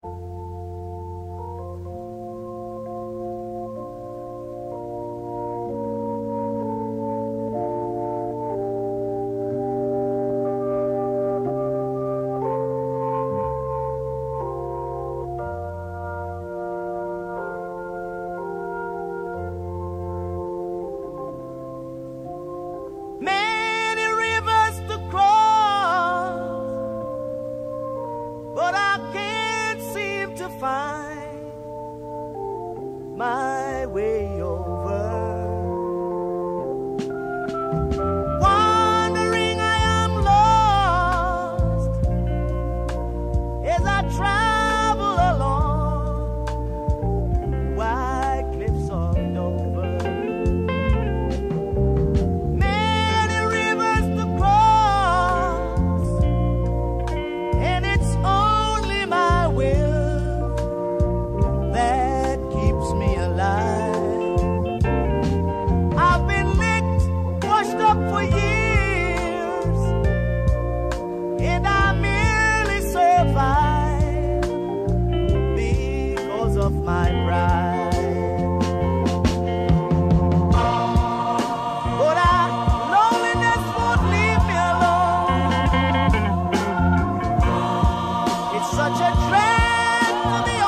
My way over. Wandering, I am lost as I travel along wide cliffs of Dover. Many rivers to cross, and it's only my will that keeps me alive. I've been licked, washed up for years, and I merely survive because of my pride. But loneliness won't leave me alone. It's such a drag to be